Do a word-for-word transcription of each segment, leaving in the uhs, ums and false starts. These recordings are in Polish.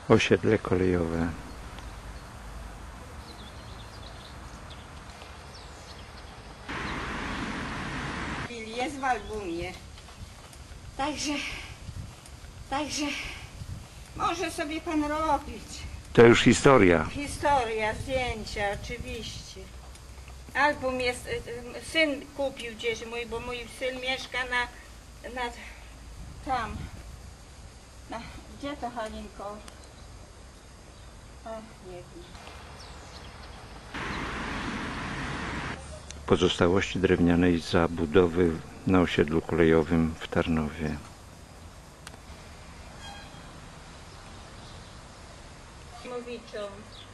Osiedle kolejowe. Jest w albumie. Także, także może sobie pan robić. To już historia. Historia, zdjęcia, oczywiście. Album jest, syn kupił gdzieś mój, bo mój syn mieszka na, na tam. Na, gdzie to, Halinko? O, nie wiem. Pozostałości drewnianej zabudowy na osiedlu kolejowym w Tarnowie. Mowiczą.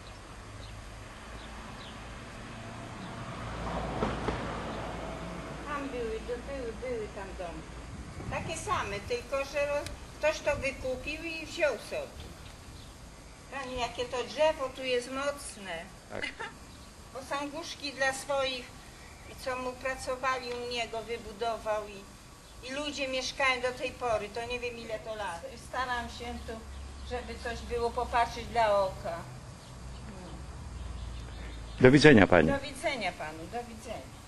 Tam były, były, były tam domy. Takie same, tylko że roz, ktoś to wykupił i wziął sobie. Pani, jakie to drzewo tu jest mocne. Tak. Bo są łóżki dla swoich, co mu pracowali u niego, wybudował i, i ludzie mieszkają do tej pory, to nie wiem ile to lat. Staram się tu, żeby coś było popatrzeć dla oka. Do widzenia pani. Do widzenia panu, do widzenia.